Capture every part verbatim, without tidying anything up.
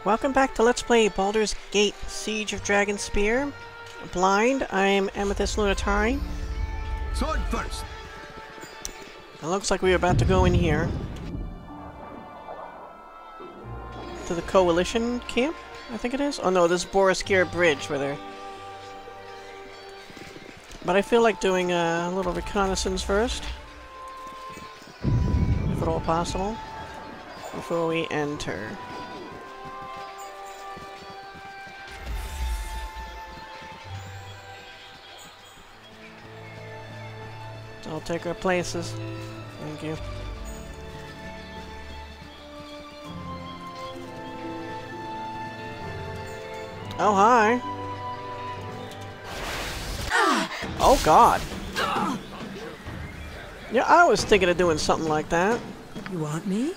Welcome back to Let's Play Baldur's Gate Siege of Dragonspear. Blind, I'm Amethyst Lunatari. Sword first. It looks like we're about to go in here. To the Coalition camp, I think it is? Oh no, this is Boriskir Bridge where they're... But I feel like doing a little reconnaissance first. If at all possible. Before we enter. I'll take our places. Thank you. Oh, hi. Oh, God. Yeah, I was thinking of doing something like that. You want me?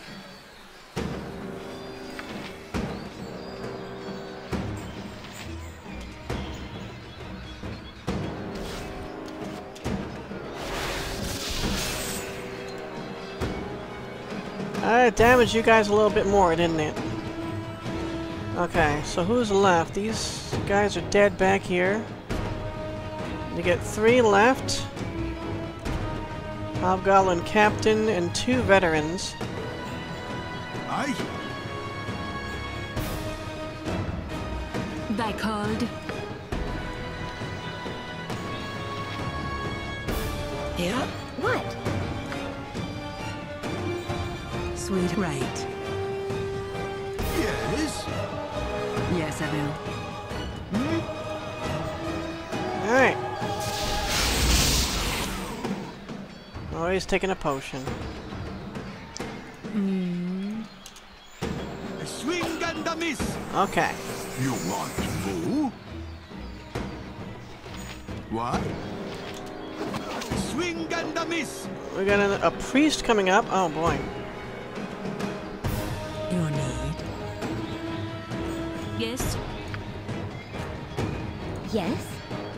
Uh, it damaged you guys a little bit more, didn't it? Okay, so who's left? These guys are dead back here. You get three left. Hobgoblin Captain and two veterans. Aye. They called. Yeah? What? Sweet right. Yes. Yes, I will. Hmm? Alright. Always taking a potion. Mm. A swing and a miss. Okay. You want to move? What? A swing and a miss. We got a, a priest coming up. Oh boy. Your need? Yes. Yes?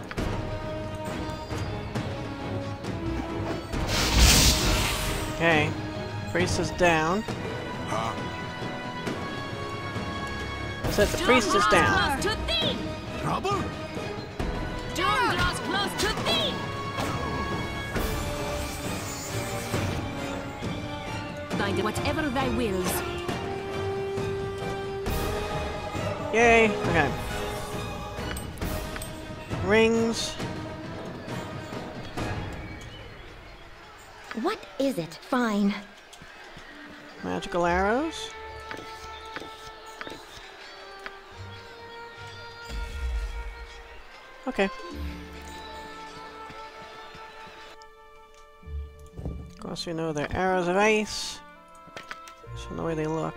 Okay. Priest is down. Huh? I said the priest is down. To thee! Trouble? Dorn draws close to thee! Thy do whatever thy wills. Yay. Okay. Rings. What is it? Fine. Magical arrows. Okay. Of course, you know they're arrows of ice. Just the way they look.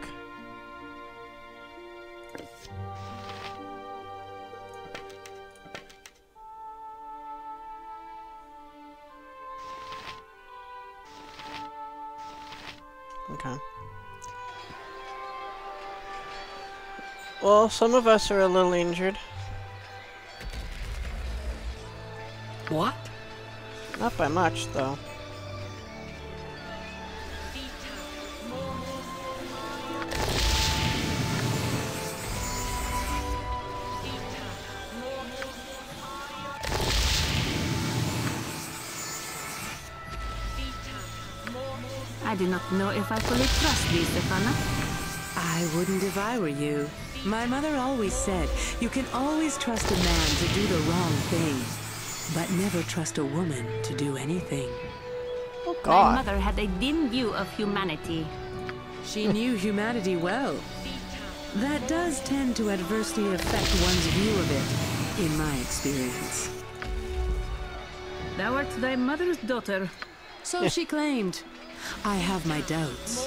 Okay. Well, some of us are a little injured. What? Not by much, though. I do not know if I fully trust thee, Stefana. I wouldn't if I were you. My mother always said, you can always trust a man to do the wrong thing, but never trust a woman to do anything. Oh, My God. mother had a dim view of humanity. She knew humanity well. That does tend to adversely affect one's view of it, in my experience. Thou art thy mother's daughter. So she claimed. I have my doubts.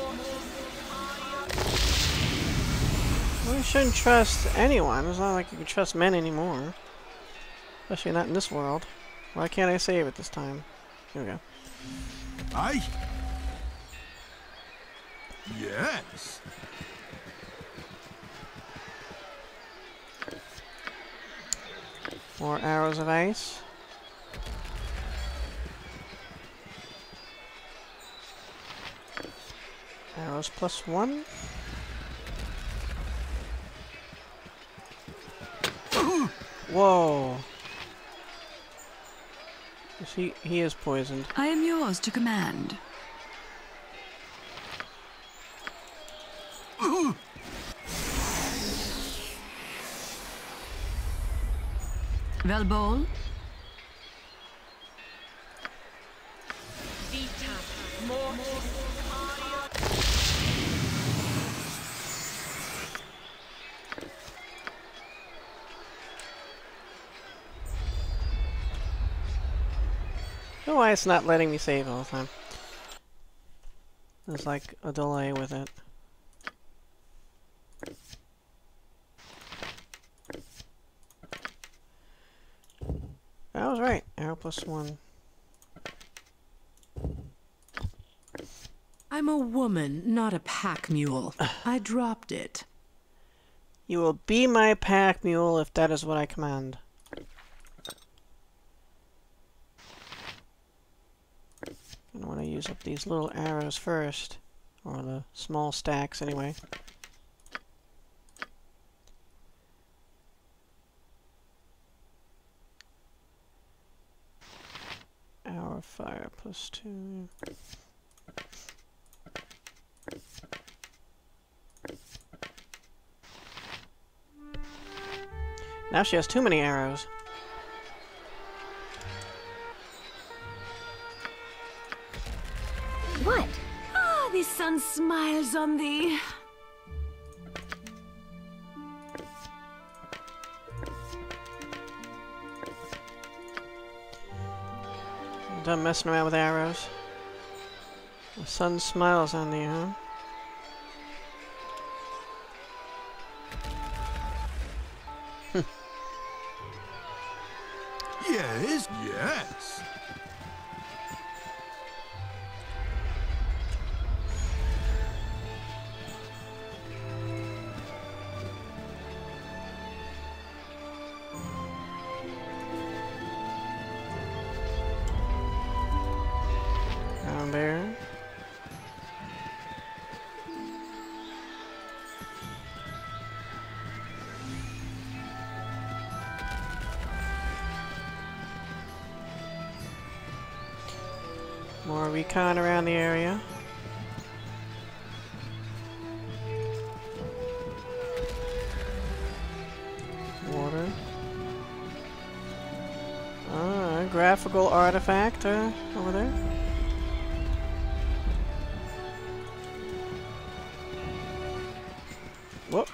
Well, you shouldn't trust anyone. It's not like you can trust men anymore. Especially not in this world. Why can't I save it this time? Here we go. Aye. Yes. More arrows of ice. Arrows plus one. Whoa. He, he is poisoned. I am yours to command. Velbol? I don't know why it's not letting me save all the time. There's like a delay with it. I was right. Arrow plus one. I'm a woman, not a pack mule. I dropped it. You will be my pack mule if that is what I command. I want to use up these little arrows first. Or the small stacks, anyway. Hour fire plus two. Now she has too many arrows. What? Ah, the sun smiles on thee. I'm done messing around with arrows. The sun smiles on thee, huh? Yes, yes. Down there. More recon around the area. Water. Ah, a graphical artifact uh, over there. Whoop.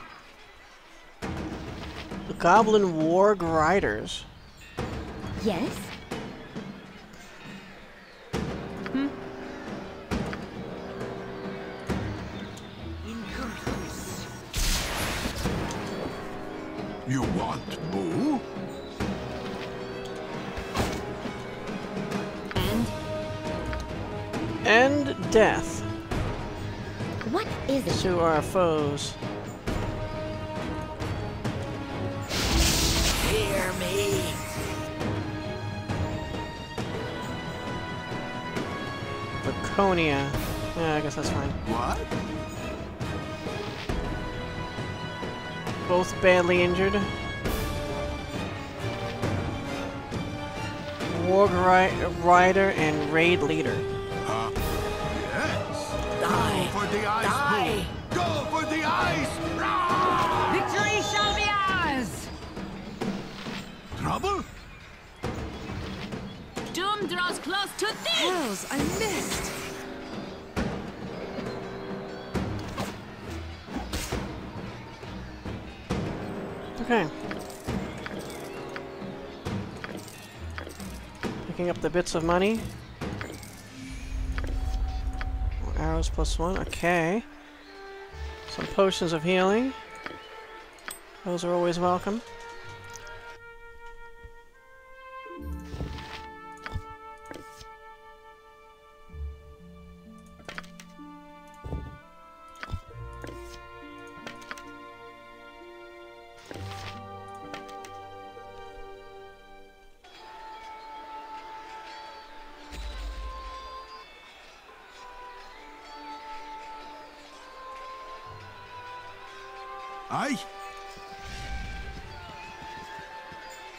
The Goblin Warg Riders. Yes? You want boo? And? And death What is it? to our foes. Hear me. Laconia. Yeah, I guess that's fine. What? Both badly injured. Warg ri Rider and Raid Leader. Huh? Yes. Die. Go for the ice. Die. Boo. Go for the ice. Rah! Victory shall be ours! Trouble? Doom draws close to thee! Hells, I missed. Okay. Picking up the bits of money. More arrows plus one. Okay. Some potions of healing. Those are always welcome. Aye.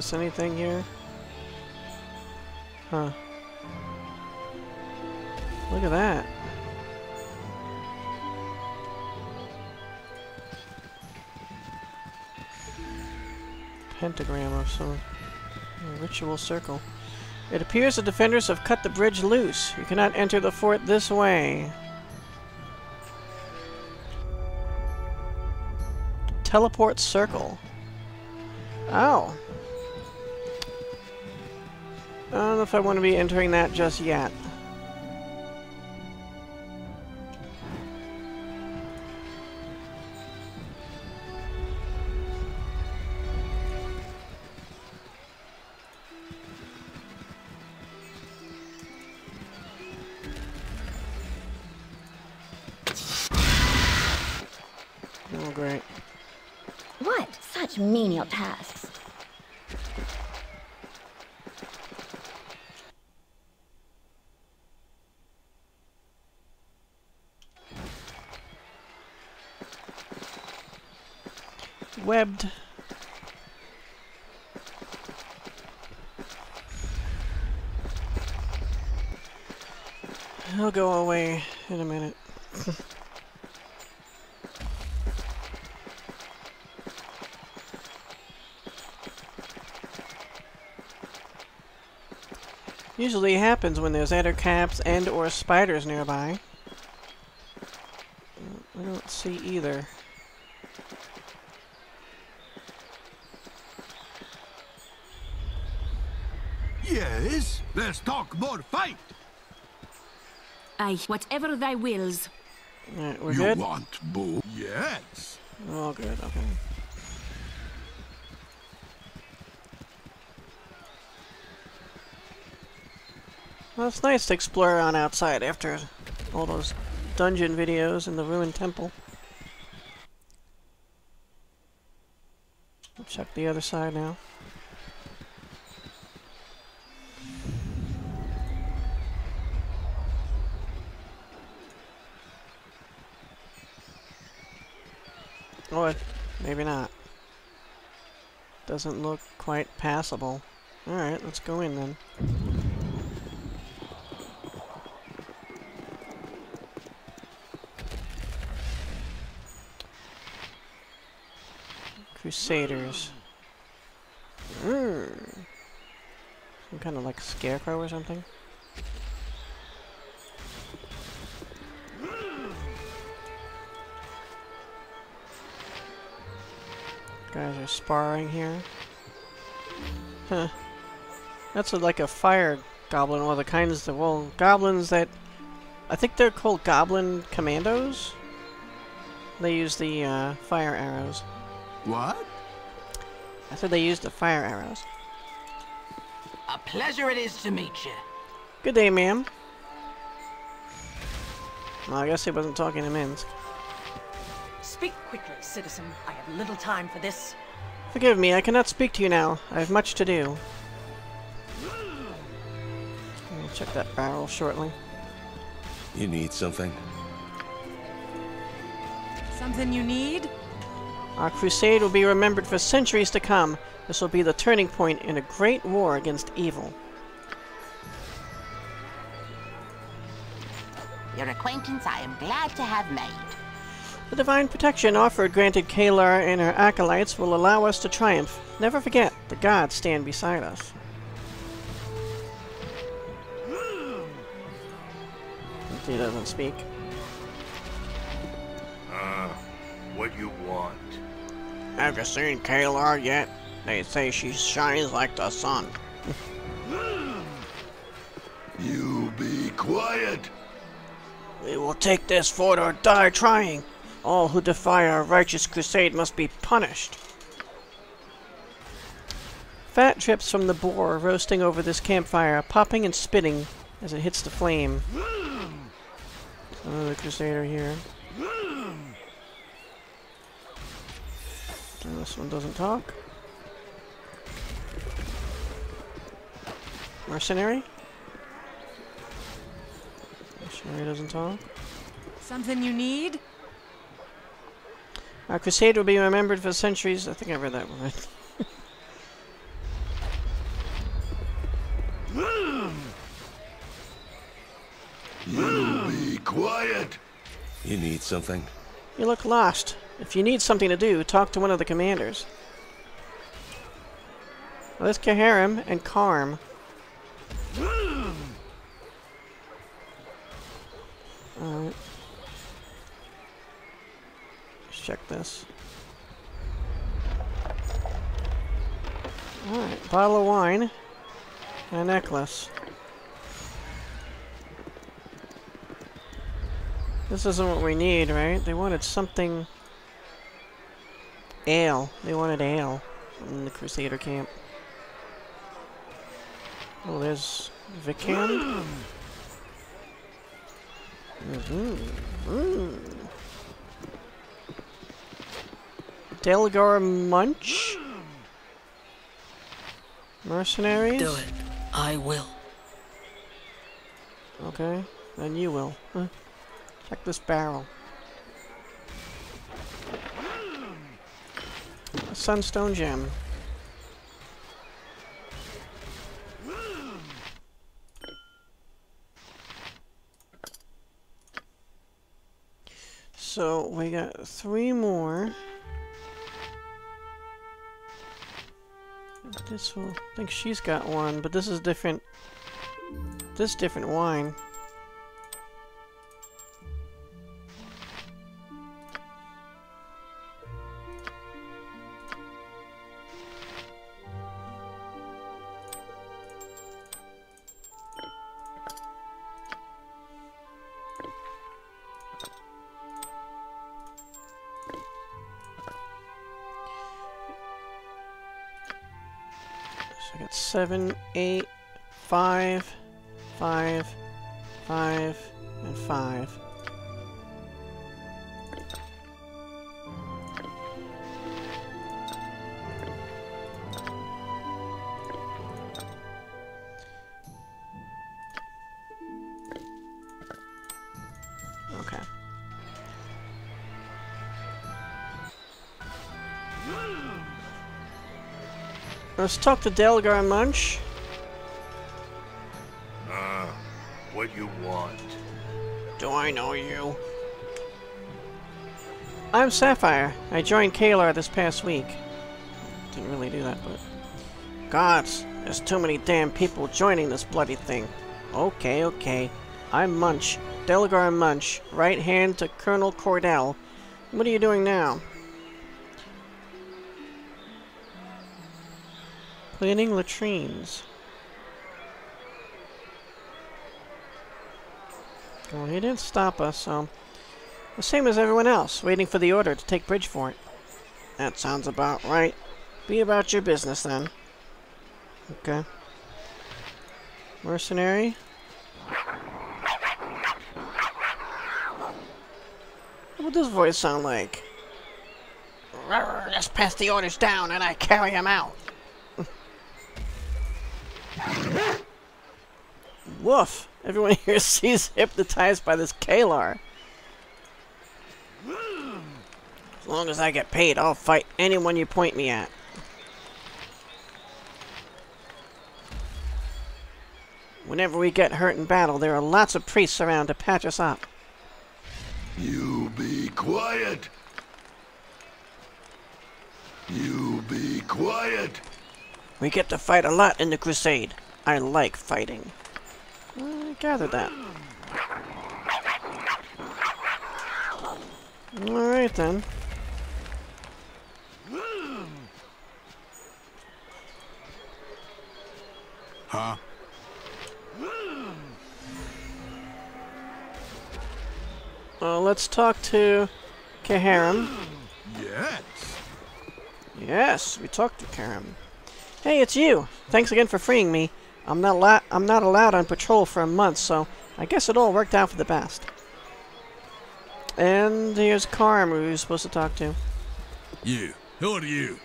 miss anything here? Huh. Look at that. Pentagram of some ritual circle. It appears the defenders have cut the bridge loose. You cannot enter the fort this way. Teleport circle. Oh. I don't know if I want to be entering that just yet. Oh, great. What? Such menial tasks. Webbed. He'll go away in a minute. Usually happens when there's ender caps and or spiders nearby. I don't see either. Yes, let's talk more fight. Aye, whatever thy wills. Alright, we're you good? want boo? Yes. Oh, good, okay. Well, it's nice to explore around outside after all those dungeon videos in the ruined temple. We'll check the other side now. Oh, maybe not. Doesn't look quite passable. Alright, let's go in then. Crusaders. Mm. Some kind of like scarecrow or something. Guys are sparring here. Huh. That's a, like a fire goblin, one of the kinds of, well, goblins that, I think they're called goblin commandos. They use the uh, fire arrows. What? I said they used the fire arrows. A pleasure it is to meet you. Good day, ma'am. Well, I guess he wasn't talking to Minsk. Speak quickly, citizen. I have little time for this. Forgive me, I cannot speak to you now. I have much to do. I'll check that barrel shortly. You need something? Something you need? Our crusade will be remembered for centuries to come. This will be the turning point in a great war against evil. Your acquaintance I am glad to have made. The divine protection offered granted Kalar and her acolytes will allow us to triumph. Never forget, the gods stand beside us. He doesn't speak. Uh, what you want? Have you seen Kalar yet? They say she shines like the sun. You be quiet. We will take this fort or die trying. All who defy our righteous crusade must be punished. Fat drips from the boar roasting over this campfire, popping and spitting as it hits the flame. Another crusader here. And this one doesn't talk. Mercenary? Mercenary doesn't talk. Something you need? Our crusade will be remembered for centuries. I think I read that one right. You be quiet. You need something? You look lost. If you need something to do, talk to one of the commanders. Well, there's Kharm and Kharm. Alright. Let's check this. Alright, bottle of wine and a necklace. This isn't what we need, right? They wanted something... Ale. They wanted ale in the Crusader camp. Oh, there's Vicam. Mm-hmm. Mm. Delgar Munch? Mercenaries? Do it. I will. Okay, then you will. Huh? Check this barrel. A sunstone gem. So we got three more. This will. I think she's got one, but this is different. This different wine. I got seven, eight, five, five, five, and five. Okay. Let's talk to Delgar Munch. Uh, what you want? Do I know you? I'm Sapphire. I joined Kalar this past week. Didn't really do that, but... Gods, there's too many damn people joining this bloody thing. Okay, okay. I'm Munch. Delgar Munch. Right hand to Colonel Cordell. What are you doing now? Cleaning latrines. Well, he didn't stop us, so... The same as everyone else, waiting for the order to take Bridgefort. That sounds about right. Be about your business, then. Okay. Mercenary? What would this voice sound like? Just pass the orders down and I carry them out. Woof! Everyone here seems hypnotized by this Kalar. As long as I get paid, I'll fight anyone you point me at. Whenever we get hurt in battle, there are lots of priests around to patch us up. You be quiet. You be quiet. We get to fight a lot in the Crusade. I like fighting. I gathered that. Alright then. Huh? Well, let's talk to Kharm. Yes. Yes, we talked to Kharm. Hey, it's you. Thanks again for freeing me. I'm not allo- I'm not allowed on patrol for a month, so I guess it all worked out for the best. And here's Kharm, who you're supposed to talk to. You. Who are you?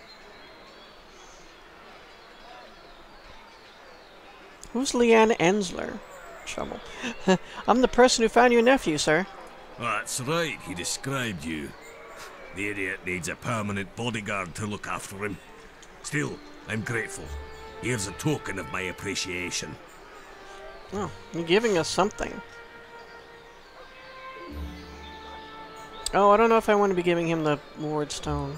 Who's Leanne Ensler? Trouble. I'm the person who found your nephew, sir. That's right, he described you. The idiot needs a permanent bodyguard to look after him. Still, I'm grateful. Here's a token of my appreciation. Oh, you're giving us something. Oh, I don't know if I want to be giving him the ward stone.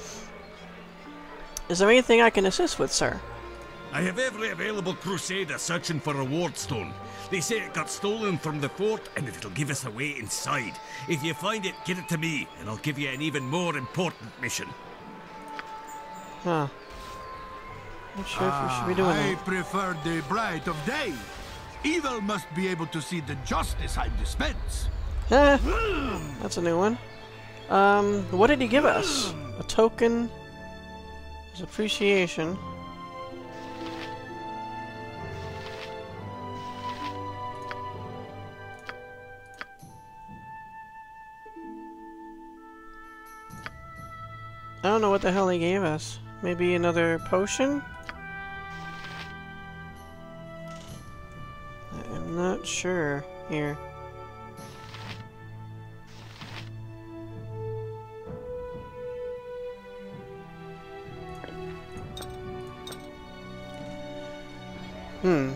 Is there anything I can assist with, sir? I have every available Crusader searching for a ward stone. They say it got stolen from the fort and it'll give us a way inside. If you find it, get it to me, and I'll give you an even more important mission. Huh. Not sure if we should be doing I that. prefer the bright of day. Evil must be able to see the justice I dispense. Huh. That's a new one. Um, what did he give us? A token. His appreciation. I don't know what the hell he gave us. Maybe another potion? I'm not sure. Here. Hmm.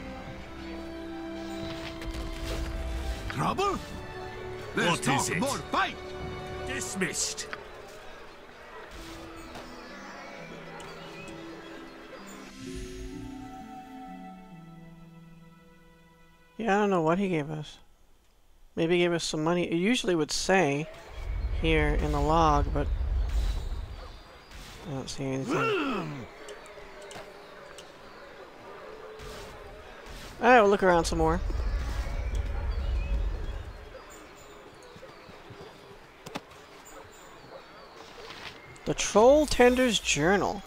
Trouble? Let's What talk is it? more fight. Dismissed. Yeah, I don't know what he gave us. Maybe he gave us some money. It usually would say here in the log, but I don't see anything. Alright, we'll look around some more. The Troll Tender's Journal.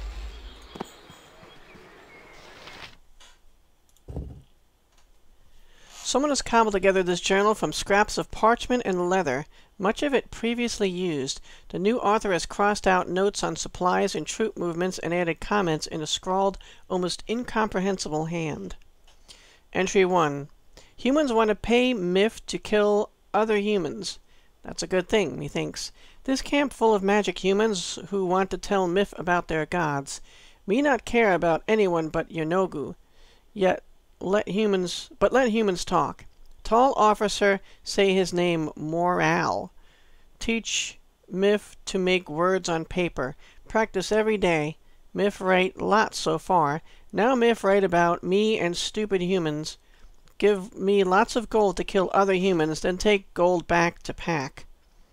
Someone has cobbled together this journal from scraps of parchment and leather, much of it previously used. The new author has crossed out notes on supplies and troop movements and added comments in a scrawled, almost incomprehensible hand. Entry one. Humans want to pay Myth to kill other humans. That's a good thing, methinks. This camp full of magic humans who want to tell Myth about their gods. Me not care about anyone but Yonogu. Yet let humans but let humans talk. Tall officer say his name Morale. Teach Myth to make words on paper. Practice every day. Myth write lots so far. Now Myth write about me and stupid humans. Give me lots of gold to kill other humans, then take gold back to pack.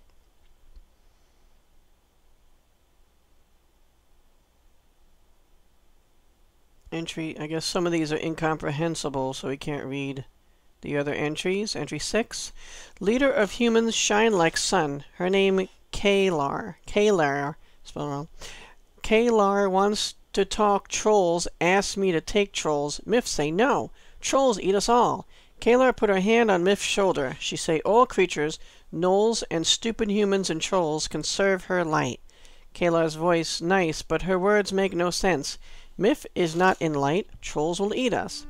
Entry, I guess some of these are incomprehensible, so we can't read the other entries. Entry six. Leader of humans shine like sun. Her name Kalar. Kalar. Spelled wrong. Kalar wants to talk trolls. Asks me to take trolls. Myth say no. Trolls eat us all. Kalar put her hand on Myth's shoulder. She say all creatures, gnolls and stupid humans and trolls, can serve her light. Kalar's voice nice, but her words make no sense. Myth is not in light. Trolls will eat us.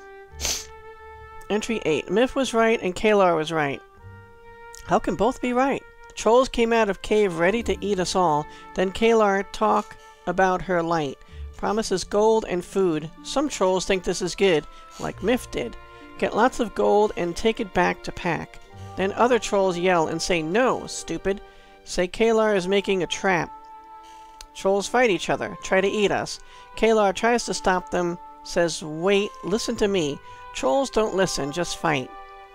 Entry eight. Myth was right and Kalar was right. How can both be right? Trolls came out of cave ready to eat us all. Then Kalar talk about her light. Promises gold and food. Some trolls think this is good, like Myth did. Get lots of gold and take it back to pack. Then other trolls yell and say, no, stupid. Say Kalar is making a trap. Trolls fight each other, try to eat us. Kalar tries to stop them, says, wait, listen to me. Trolls don't listen, just fight.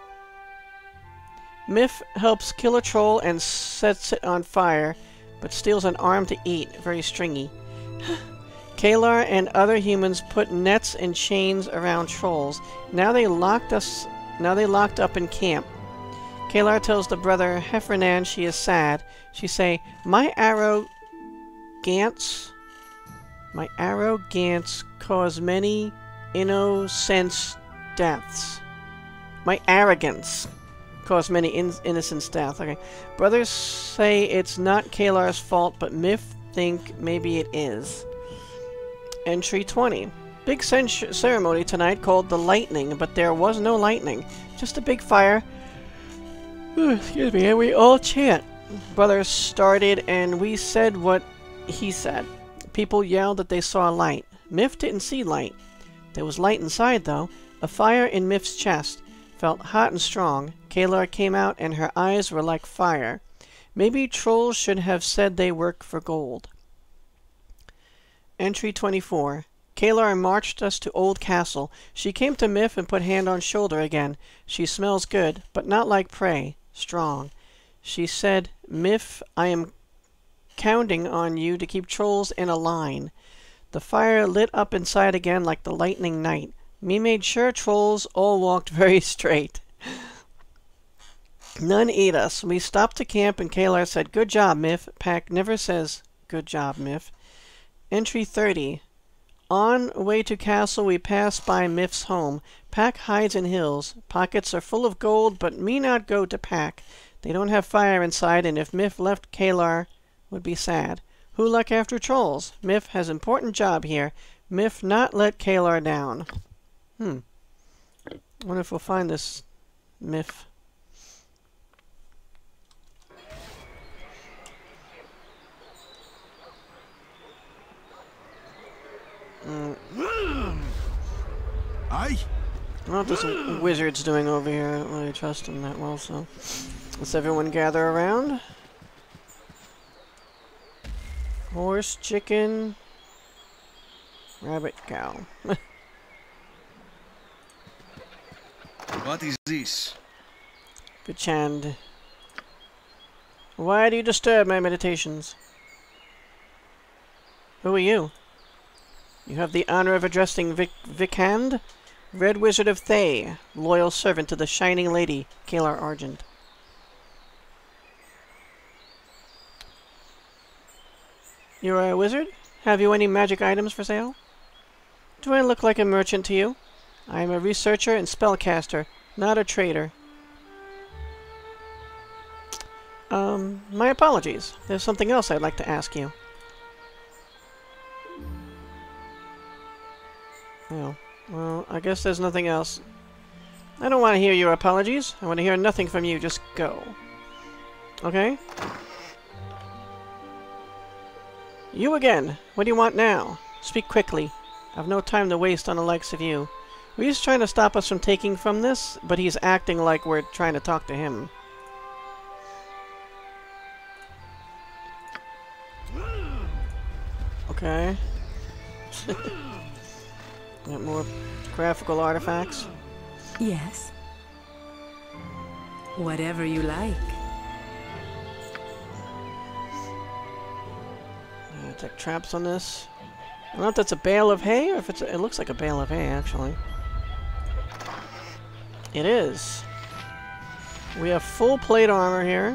Myth helps kill a troll and sets it on fire, but steals an arm to eat, very stringy. Kalar and other humans put nets and chains around trolls. Now they locked us. Now they locked up in camp. Kalar tells the brother Heffernan she is sad. She say, "My arrogance, my arrogance cause many innocent deaths. My arrogance caused many in innocent deaths." Okay. Brothers say it's not Kalar's fault, but Myth think maybe it is. Entry twenty. Big ceremony tonight called the Lightning, but there was no lightning. Just a big fire. Ooh, excuse me, and we all chant. Brothers started, and we said what he said. People yelled that they saw light. Myth didn't see light. There was light inside, though. A fire in Miff's chest felt hot and strong. Kalar came out and her eyes were like fire. Maybe trolls should have said they work for gold. Entry twenty-four. Kalar marched us to Old Castle. She came to Miff and put hand on shoulder again. She smells good, but not like prey. Strong. She said, Miff, I am counting on you to keep trolls in a line. The fire lit up inside again like the lightning night. Me made sure trolls all walked very straight. None eat us. We stopped to camp and Kalar said, good job, Miff. Pack never says, good job, Miff. Entry thirty. On way to castle, we pass by Miff's home. Pack hides in hills. Pockets are full of gold, but me not go to Pack. They don't have fire inside, and if Miff left, Kalar would be sad. Who look after trolls? Miff has important job here. Miff not let Kalar down. Hmm. I wonder if we'll find this Miff. Mm. Aye? I don't know what this wizard's doing over here. I don't really trust him that well, so let's everyone gather around. Horse, chicken, rabbit, cow. What is this? Bichand. Why do you disturb my meditations? Who are you? You have the honor of addressing Vic Vicand, Red Wizard of Thay, loyal servant to the Shining Lady, Kalar Argent. You're a wizard? Have you any magic items for sale? Do I look like a merchant to you? I am a researcher and spellcaster, not a trader. Um, my apologies. There's something else I'd like to ask you. Oh, well, I guess there's nothing else. I don't want to hear your apologies. I want to hear nothing from you. Just go. Okay? You again. What do you want now? Speak quickly. I've no time to waste on the likes of you. He's trying to stop us from taking from this, but he's acting like we're trying to talk to him. Okay. Got more graphical artifacts? Yes. Whatever you like. Uh, take traps on this. I don't know if that's a bale of hay or if it's a, it looks like a bale of hay actually. It is. We have full plate armor here.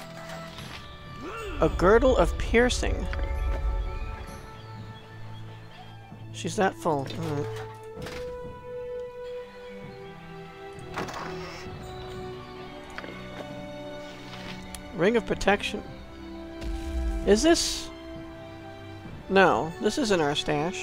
A girdle of piercing. She's that full. Alright. Ring of protection. Is this? No, this isn't our stash.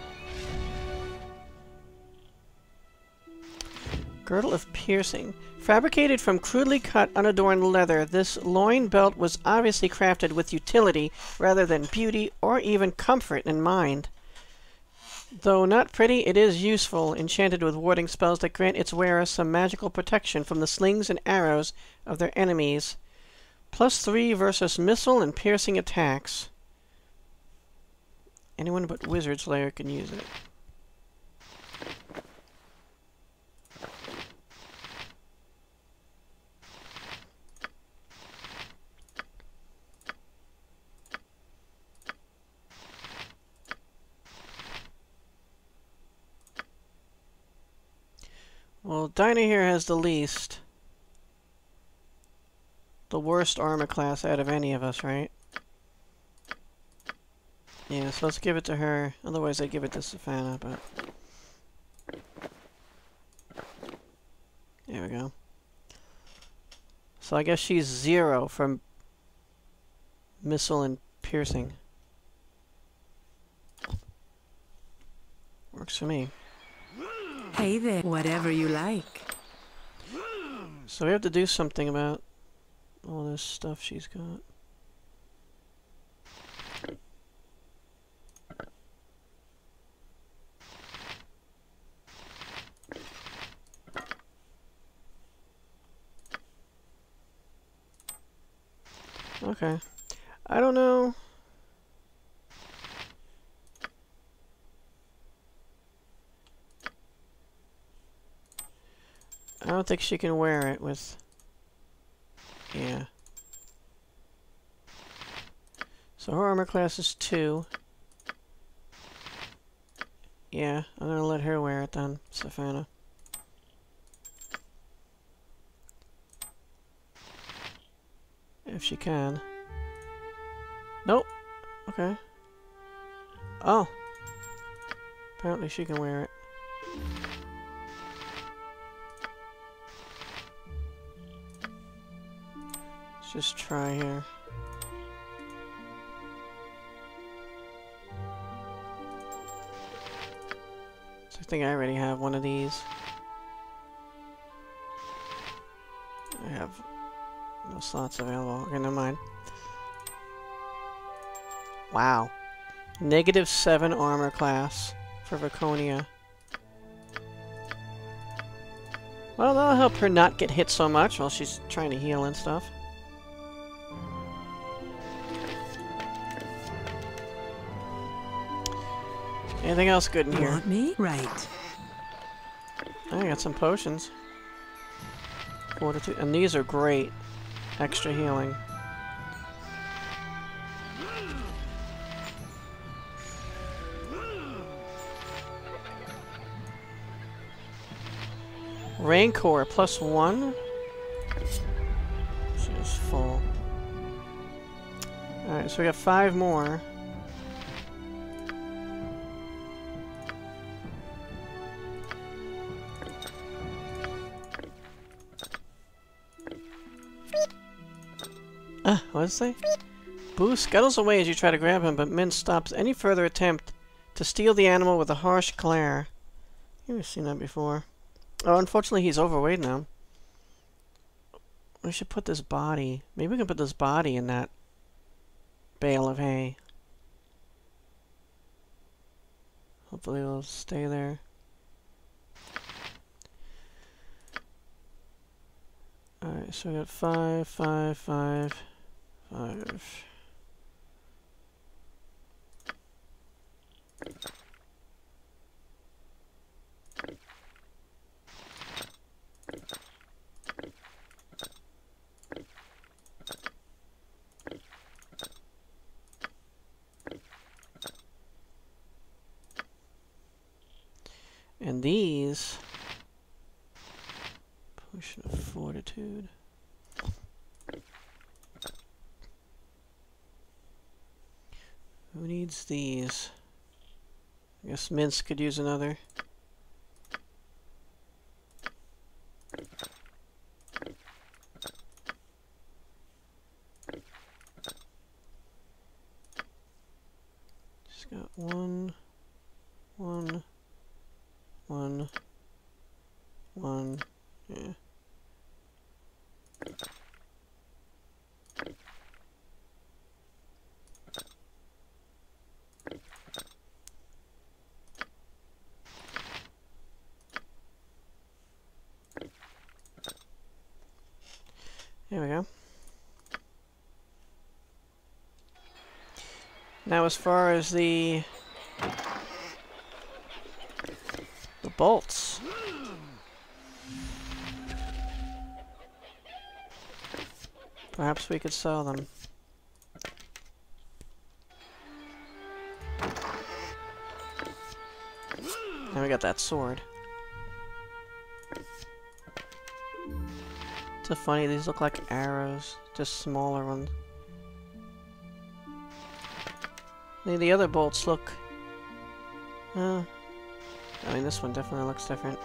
Girdle of piercing. Fabricated from crudely cut, unadorned leather, this loin belt was obviously crafted with utility rather than beauty or even comfort in mind. Though not pretty, it is useful, enchanted with warding spells that grant its wearer some magical protection from the slings and arrows of their enemies. Plus three versus missile and piercing attacks. Anyone but Wizard Slayer can use it. Well, Dinah here has the least. The worst armor class out of any of us, right? Yeah, so let's give it to her. Otherwise I'd give it to Savannah, but... There we go. So I guess she's zero from missile and piercing. Works for me. Hey there, whatever you like. So we have to do something about all this stuff she's got. Okay. I don't know. I don't think she can wear it with... Yeah. So her armor class is two. Yeah, I'm gonna let her wear it then, Savannah. If she can. Nope. Okay. Oh. Apparently she can wear it. Let's just try here. So I think I already have one of these. I have no slots available. Okay, never mind. Wow. Negative seven armor class for Viconia. Well, that'll help her not get hit so much while she's trying to heal and stuff. Anything else good in here? Want me? Right. I got some potions. Fortitude, and these are great. Extra healing. Rancor plus one. She's full. Alright, so we got five more. Ah, what does it say? Boo scuttles away as you try to grab him, but Min stops any further attempt to steal the animal with a harsh glare. You've seen that before. Oh, unfortunately he's overweight now. We should put this body... Maybe we can put this body in that bale of hay. Hopefully it'll stay there. Alright, so we got five, five, five, five. And these... Potion of Fortitude. Who needs these? I guess Mince could use another. Just got one, one, one, one, yeah. There we go. Now as far as the the bolts. Perhaps we could sell them. And we got that sword. So funny, these look like arrows, just smaller ones. The, the other bolts look... Uh, I mean, this one definitely looks different.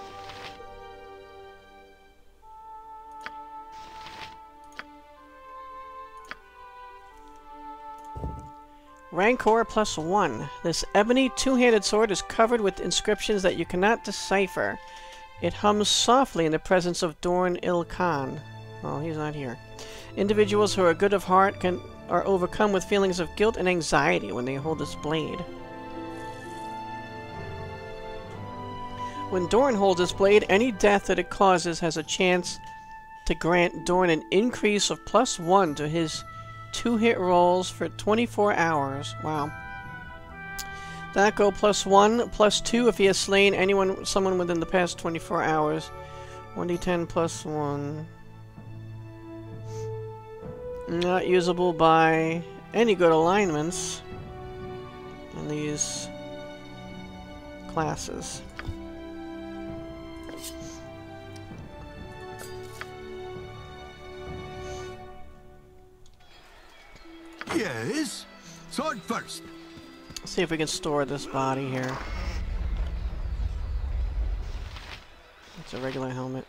Rancor plus one. This ebony two-handed sword is covered with inscriptions that you cannot decipher. It hums softly in the presence of Dorn Il-Khan. Well, he's not here. Individuals who are good of heart can are overcome with feelings of guilt and anxiety when they hold this blade. When Dorn holds this blade, any death that it causes has a chance to grant Dorn an increase of plus one to his two hit rolls for twenty-four hours. Wow. That go plus one, plus two if he has slain anyone, someone within the past twenty-four hours. one d ten plus one. Not usable by any good alignments in these classes. Yes? Sword first. Let's see if we can store this body here. It's a regular helmet.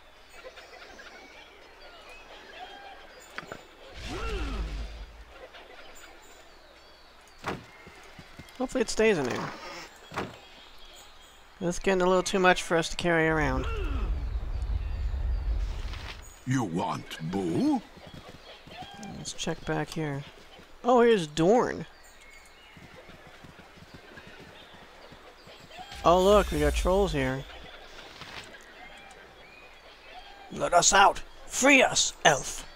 Hopefully it stays in there. It's getting a little too much for us to carry around. You want boo? Let's check back here. Oh, here's Dorn. Oh look, we got trolls here. Let us out! Free us, elf!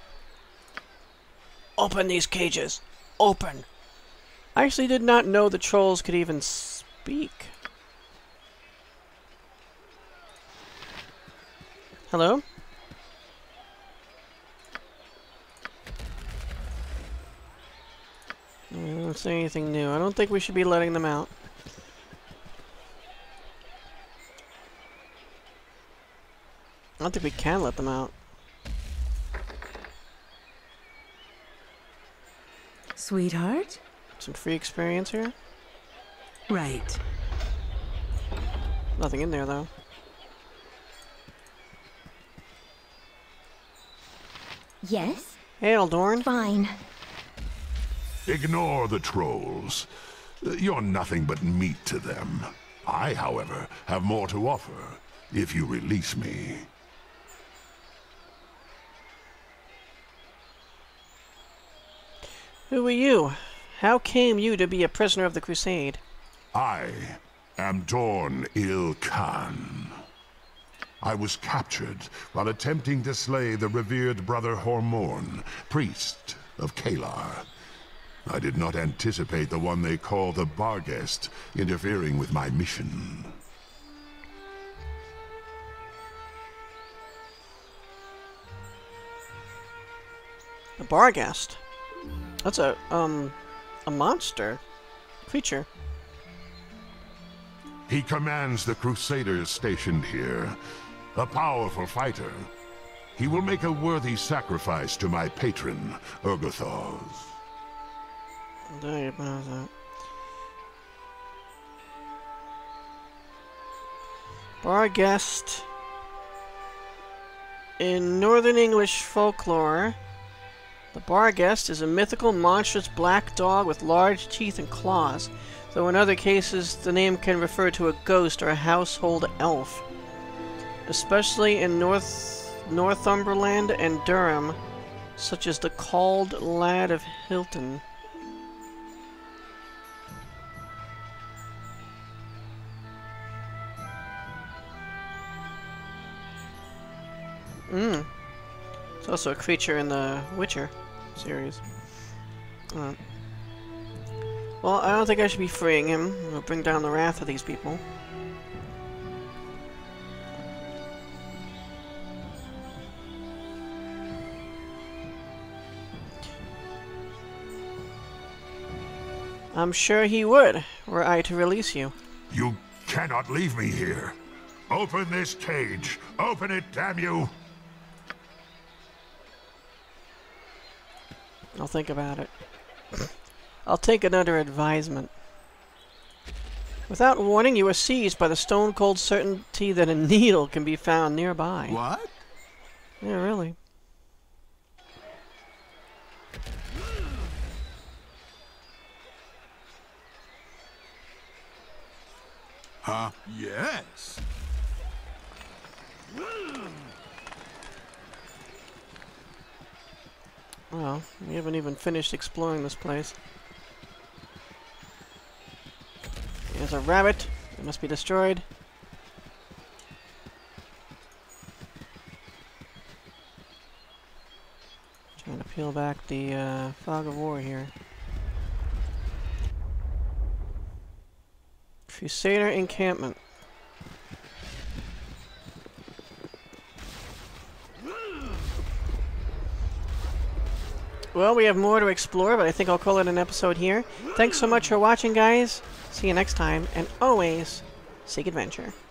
Open these cages! Open! I actually did not know the trolls could even speak. Hello? I don't see anything new. I don't think we should be letting them out. I don't think we can let them out. Sweetheart? Some free experience here? Right. Nothing in there, though. Yes? Hail, Dorn. Fine. Ignore the trolls. You're nothing but meat to them. I, however, have more to offer, if you release me. Who are you? How came you to be a prisoner of the Crusade? I am Dorn Il-Khan. I was captured while attempting to slay the revered brother Hormorn, priest of Kalar. I did not anticipate the one they call the Barghest interfering with my mission. The Barghest? That's a, um, a monster. Creature. He commands the Crusaders stationed here. A powerful fighter. He will make a worthy sacrifice to my patron, Urgathoz. Don't you know that. Barghest. In Northern English folklore, the Barghest is a mythical, monstrous black dog with large teeth and claws, though in other cases the name can refer to a ghost or a household elf. Especially in North Northumberland and Durham, such as the Called Lad of Hilton. Mm. It's also a creature in the Witcher series. Uh. Well, I don't think I should be freeing him. It'll bring down the wrath of these people. I'm sure he would, were I to release you. You cannot leave me here. Open this cage. Open it, damn you. I'll think about it. I'll take it under advisement. Without warning, you are seized by the stone-cold certainty that a needle can be found nearby. What? Yeah, really. Huh? Yes. Well, we haven't even finished exploring this place. There's a rabbit. It must be destroyed. I'm gonna peel back the uh, fog of war here. Crusader Encampment. Well, we have more to explore, but I think I'll call it an episode here. Thanks so much for watching, guys. See you next time, and always seek adventure.